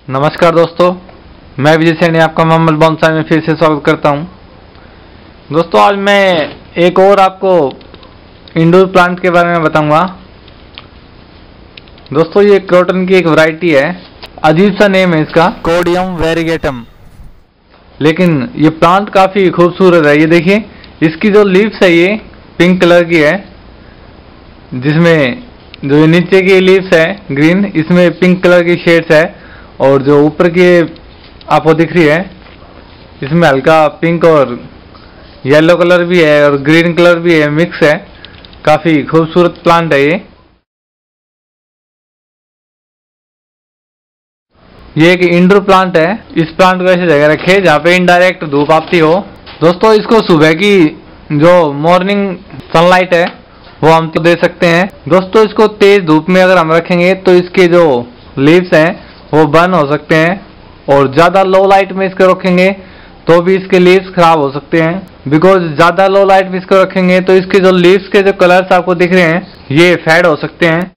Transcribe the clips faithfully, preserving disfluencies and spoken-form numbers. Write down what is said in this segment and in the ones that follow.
नमस्कार दोस्तों, मैं विजय सैनी आपका मोहम्मद बोनसाई में फिर से स्वागत करता हूं। दोस्तों आज मैं एक और आपको इंडोर प्लांट के बारे में बताऊंगा। दोस्तों ये क्रोटन की एक वैरायटी है, अजीब सा नेम है इसका, कोडियम वेरिगेटम, लेकिन ये प्लांट काफ़ी खूबसूरत है। ये देखिए इसकी जो लीव्स है ये पिंक कलर की है, जिसमें जो ये नीचे की लीव्स है ग्रीन, इसमें पिंक कलर की शेड्स है, और जो ऊपर की आपको दिख रही है इसमें हल्का पिंक और येलो कलर भी है और ग्रीन कलर भी है, मिक्स है। काफ़ी खूबसूरत प्लांट है ये। ये एक इंडोर प्लांट है। इस प्लांट को ऐसी जगह रखे जहाँ पे इनडायरेक्ट धूप आती हो। दोस्तों इसको सुबह की जो मॉर्निंग सनलाइट है वो हम तो दे सकते हैं। दोस्तों इसको तेज धूप में अगर हम रखेंगे तो इसके जो लीव्स हैं वो बर्न हो सकते हैं, और ज़्यादा लो लाइट में इसको रखेंगे तो भी इसके लीव्स खराब हो सकते हैं। बिकॉज ज़्यादा लो लाइट में इसको रखेंगे तो इसके जो लीव्स के जो कलर्स आपको दिख रहे हैं ये फेड हो सकते हैं।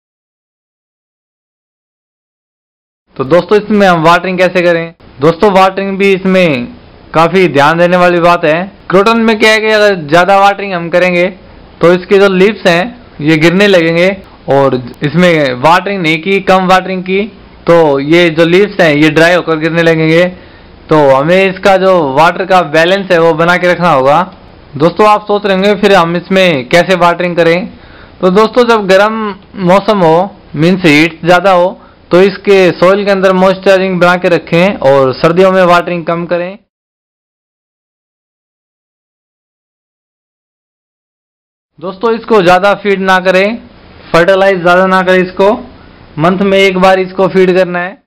तो दोस्तों इसमें हम वाटरिंग कैसे करें? दोस्तों वाटरिंग भी इसमें काफ़ी ध्यान देने वाली बात है। क्रोटन में क्या है कि अगर ज़्यादा वाटरिंग हम करेंगे तो इसके जो लीव्स हैं ये गिरने लगेंगे, और इसमें वाटरिंग नहीं की, कम वाटरिंग की तो ये जो लीव्स हैं ये ड्राई होकर गिरने लगेंगे। तो हमें इसका जो वाटर का बैलेंस है वो बना के रखना होगा। दोस्तों आप सोच रहे होंगे फिर हम इसमें कैसे वाटरिंग करें? तो दोस्तों जब गर्म मौसम हो, मीन्स हीट ज़्यादा हो, तो इसके सॉइल के अंदर मॉइस्चराइजिंग बना के रखें, और सर्दियों में वाटरिंग कम करें। दोस्तों इसको ज़्यादा फीड ना करें, फर्टिलाइज ज़्यादा ना करें, इसको मंथ में एक बार इसको फीड करना है।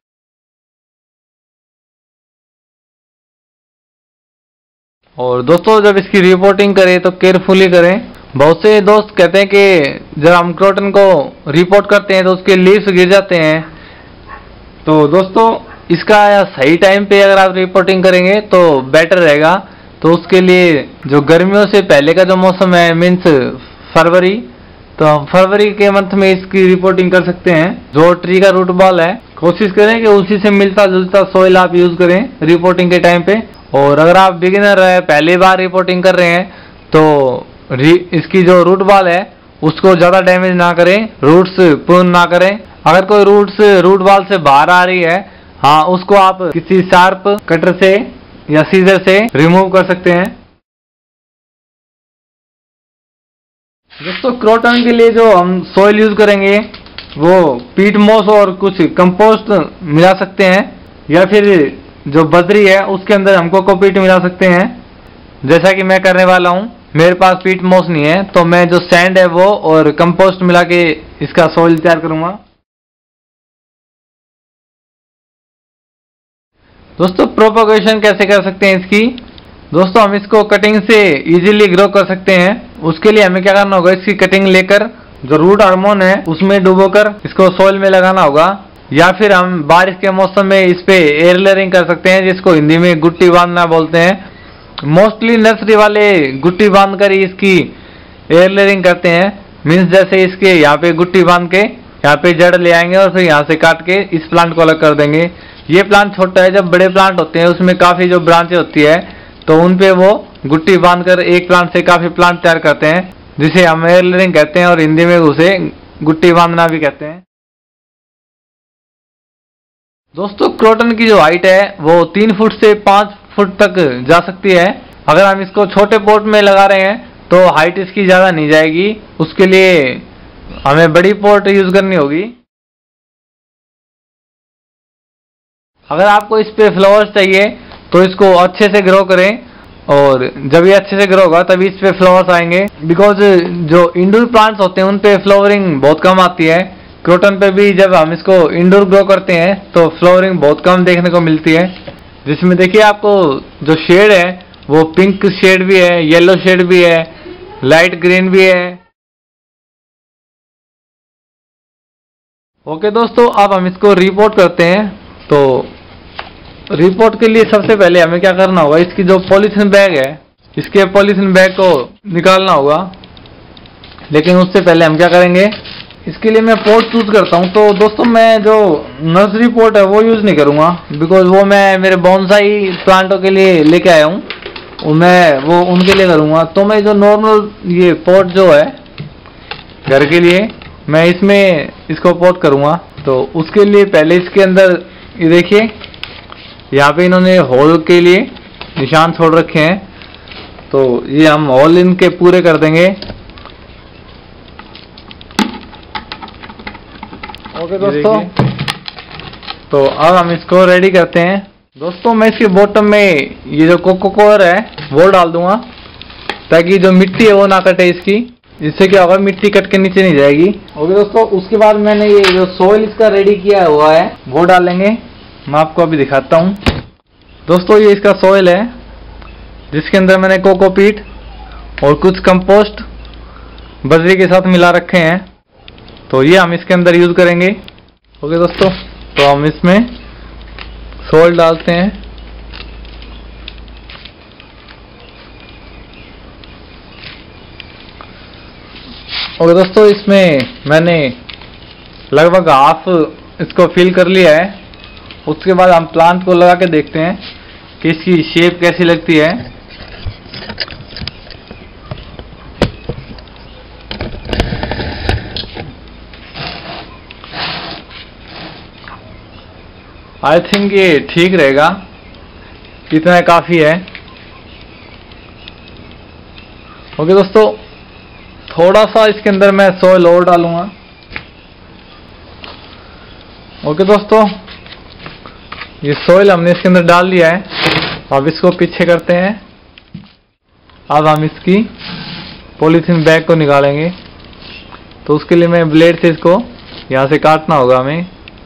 और दोस्तों जब इसकी रिपोर्टिंग करें तो केयरफुली करें। बहुत से दोस्त कहते हैं कि जब हम क्रोटन को रिपोर्ट करते हैं तो उसके लीव्स गिर जाते हैं। तो दोस्तों इसका सही टाइम पे अगर आप रिपोर्टिंग करेंगे तो बेटर रहेगा। तो उसके लिए जो गर्मियों से पहले का जो मौसम है, मीन्स फरवरी, तो हम फरवरी के मंथ में इसकी रिपोर्टिंग कर सकते हैं। जो ट्री का रूट बॉल है कोशिश करें कि उसी से मिलता जुलता सॉइल आप यूज करें रिपोर्टिंग के टाइम पे। और अगर आप बिगिनर है, पहली बार रिपोर्टिंग कर रहे हैं, तो इसकी जो रूट बॉल है उसको ज़्यादा डैमेज ना करें, रूट्स प्रून ना करें। अगर कोई रूट्स रूट बॉल से बाहर आ रही है, हाँ उसको आप किसी शार्प कटर से या सीजर से रिमूव कर सकते हैं। दोस्तों क्रोटन के लिए जो हम सॉइल यूज करेंगे वो पीट मॉस और कुछ कंपोस्ट मिला सकते हैं, या फिर जो बजरी है उसके अंदर हम कोकोपीट मिला सकते हैं, जैसा कि मैं करने वाला हूँ। मेरे पास पीट मॉस नहीं है तो मैं जो सैंड है वो और कंपोस्ट मिला के इसका सॉइल तैयार करूँगा। दोस्तों प्रोपगेशन कैसे कर सकते हैं इसकी? दोस्तों हम इसको कटिंग से इजीली ग्रो कर सकते हैं। उसके लिए हमें क्या करना होगा, इसकी कटिंग लेकर जो रूट हार्मोन है उसमें डुबोकर इसको सॉइल में लगाना होगा, या फिर हम बारिश के मौसम में इस पे एयर लेयरिंग कर सकते हैं, जिसको हिंदी में गुट्टी बांधना बोलते हैं। मोस्टली नर्सरी वाले गुट्टी बांध कर ही इसकी एयर लेयरिंग करते हैं। मीन्स जैसे इसके यहाँ पे गुट्टी बांध के यहाँ पे जड़ ले आएंगे और फिर यहाँ से काट के इस प्लांट को अलग कर देंगे। ये प्लांट छोटा है, जब बड़े प्लांट होते हैं उसमें काफ़ी जो ब्रांचें होती है तो उन पे वो गुट्टी बांधकर एक प्लांट से काफ़ी प्लांट तैयार करते हैं, जिसे हम एयर लेयरिंग कहते हैं, और हिंदी में उसे गुट्टी बांधना भी कहते हैं। दोस्तों क्रोटन की जो हाइट है वो तीन फुट से पाँच फुट तक जा सकती है। अगर हम इसको छोटे पॉट में लगा रहे हैं तो हाइट इसकी ज़्यादा नहीं जाएगी, उसके लिए हमें बड़ी पॉट यूज़ करनी होगी। अगर आपको इस पे फ्लावर्स चाहिए तो इसको अच्छे से ग्रो करें, और जब ये अच्छे से ग्रो होगा तभी इस पे फ्लावर्स आएंगे। बिकॉज जो इंडोर प्लांट्स होते हैं उन पे फ्लावरिंग बहुत कम आती है। क्रोटन पे भी जब हम इसको इंडोर ग्रो करते हैं तो फ्लावरिंग बहुत कम देखने को मिलती है, जिसमें देखिए आपको जो शेड है वो पिंक शेड भी है, येलो शेड भी है, लाइट ग्रीन भी है। ओके दोस्तों अब हम इसको रिपोर्ट करते हैं। तो रिपोर्ट के लिए सबसे पहले हमें क्या करना होगा, इसकी जो पॉलीथीन बैग है इसके पॉलीथीन बैग को निकालना होगा। लेकिन उससे पहले हम क्या करेंगे, इसके लिए मैं पोर्ट चूज करता हूँ। तो दोस्तों मैं जो नर्सरी पोर्ट है वो यूज नहीं करूंगा, बिकॉज वो मैं मेरे बोनसाई प्लांटों के लिए लेके आया हूँ, मैं वो उनके लिए करूंगा। तो मैं जो नॉर्मल ये पोर्ट जो है घर के लिए, मैं इसमें इसको पोर्ट करूंगा। तो उसके लिए पहले इसके अंदर ये देखिए, यहाँ पे इन्होंने होल के लिए निशान छोड़ रखे हैं, तो ये हम होल इनके पूरे कर देंगे। ओके दोस्तों, तो अब हम इसको रेडी करते हैं। दोस्तों मैं इसके बॉटम में ये जो कोको कवर है वो डाल दूंगा, ताकि जो मिट्टी है वो ना कटे इसकी, जिससे क्या होगा मिट्टी कट के नीचे नहीं जाएगी। ओके दोस्तों, उसके बाद मैंने ये जो सोइल इसका रेडी किया हुआ है वो डालेंगे। मैं आपको अभी दिखाता हूँ। दोस्तों ये इसका सोइल है, जिसके अंदर मैंने कोकोपीट और कुछ कंपोस्ट बजरी के साथ मिला रखे हैं, तो ये हम इसके अंदर यूज करेंगे। ओके दोस्तों, तो हम इसमें सोइल डालते हैं। ओके दोस्तों, इसमें मैंने लगभग हाफ इसको फिल कर लिया है। उसके बाद हम प्लांट को लगा के देखते हैं कि इसकी शेप कैसी लगती है। आई थिंक ये ठीक रहेगा, इतना काफी है। ओके दोस्तों, थोड़ा सा इसके अंदर मैं सोइल और डालूंगा। ओके दोस्तों, ये सोइल हमने इसके अंदर डाल लिया है। अब इसको पीछे करते हैं। अब हम इसकी पॉलीथीन बैग को निकालेंगे, तो उसके लिए मैं ब्लेड से इसको यहाँ से काटना होगा हमें।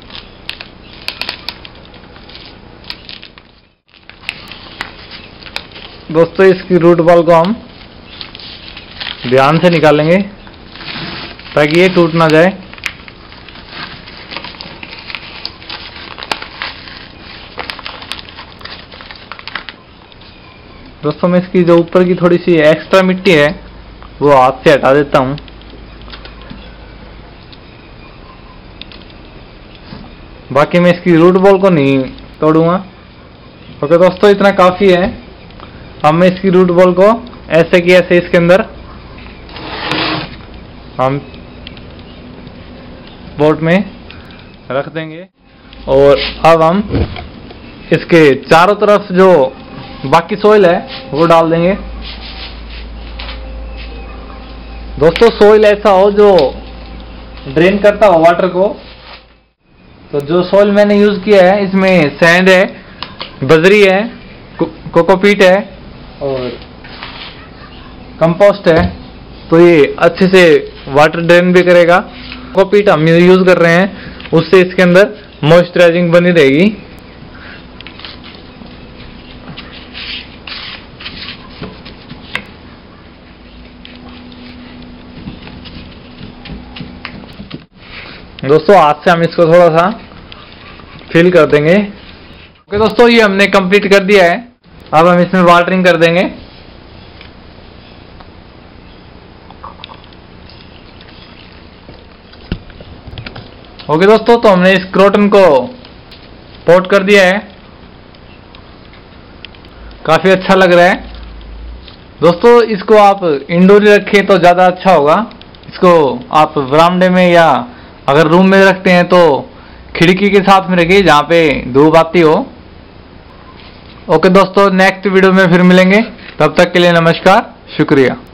दोस्तों इसकी रूट बॉल को हम ध्यान से निकालेंगे ताकि ये टूट ना जाए। दोस्तों मैं इसकी जो ऊपर की थोड़ी सी एक्स्ट्रा मिट्टी है वो हाथ से हटा देता हूं। बाकी मैं इसकी रूट बॉल को नहीं तोड़ूंगा। ओके दोस्तों, इतना काफी है। अब मैं इसकी रूट बॉल को ऐसे की ऐसे इसके अंदर हम बोट में रख देंगे, और अब हम इसके चारों तरफ जो बाकी सोइल है वो डाल देंगे। दोस्तों सोइल ऐसा हो जो ड्रेन करता हो वाटर को। तो जो सोइल मैंने यूज किया है इसमें सैंड है, बजरी है, को, कोकोपीट है और कंपोस्ट है, तो ये अच्छे से वाटर ड्रेन भी करेगा। कोकोपीट हम यूज कर रहे हैं, उससे इसके अंदर मॉइस्चराइजिंग बनी रहेगी। दोस्तों हाथ से हम इसको थोड़ा सा फिल कर देंगे। ओके दोस्तों, ये हमने कंप्लीट कर दिया है। अब हम इसमें वाटरिंग कर देंगे। ओके दोस्तों, तो हमने इस क्रोटन को पोट कर दिया है, काफी अच्छा लग रहा है। दोस्तों इसको आप इंडोर रखें तो ज्यादा अच्छा होगा। इसको आप बरामदे में या अगर रूम में रखते हैं तो खिड़की के साथ में रखिए जहाँ पे धूप आती हो। ओके दोस्तों, नेक्स्ट वीडियो में फिर मिलेंगे, तब तक के लिए नमस्कार, शुक्रिया।